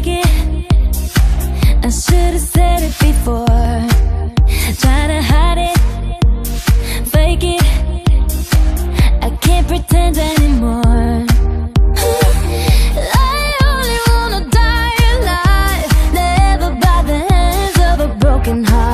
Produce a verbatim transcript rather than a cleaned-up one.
take it. I should've said it before. Try to hide it, fake it. I can't pretend anymore. I only wanna die alive, never by the hands of a broken heart.